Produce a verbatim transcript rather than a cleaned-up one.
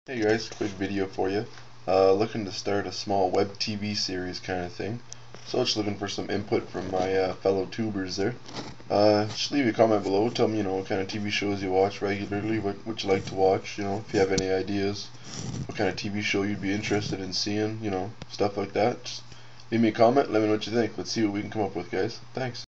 Hey guys, quick video for you. Uh, looking to start a small web T V series kind of thing. So just looking for some input from my uh, fellow tubers there. Uh, just leave a comment below. Tell me, you know, what kind of T V shows you watch regularly, what, what you like to watch, you know, if you have any ideas, what kind of T V show you'd be interested in seeing, you know, stuff like that. Just leave me a comment, let me know what you think. Let's see what we can come up with, guys. Thanks.